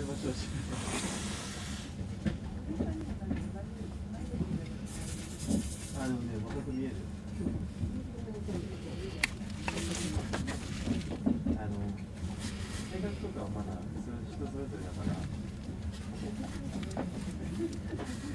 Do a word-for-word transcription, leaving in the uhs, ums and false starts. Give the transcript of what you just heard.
あのね、また見える。あの性格とかはまだ人それぞれだから。